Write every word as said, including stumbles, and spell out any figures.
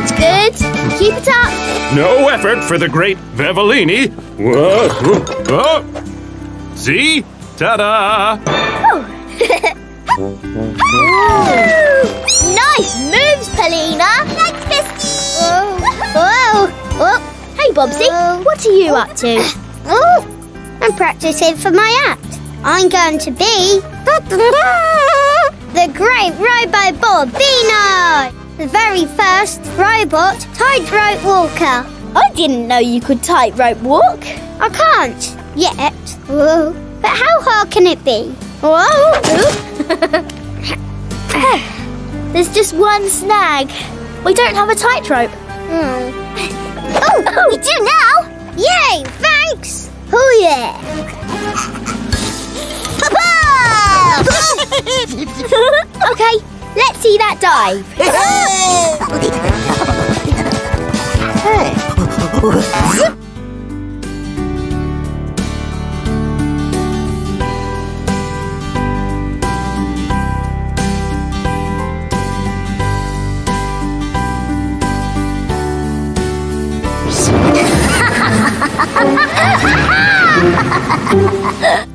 That's good. Keep it up. No effort for the great Vevellini. Whoa. Oh. See? Ta-da! Oh. Nice moves, Polina. Thanks, Misty. Whoa. Whoa. Whoa. Hey, Bobsy, Whoa. what are you up to? Oh, I'm practicing for my act. I'm going to be the great Robo Bobino, the very first robot tightrope walker. I didn't know you could tightrope walk. I can't yet. Whoa. But how hard can it be? Whoa. There's just one snag. We don't have a tightrope. Hmm. Oh, we do now! Yay, thanks! Oh, yeah! Okay, let's see that dive. Ha ha ha ha!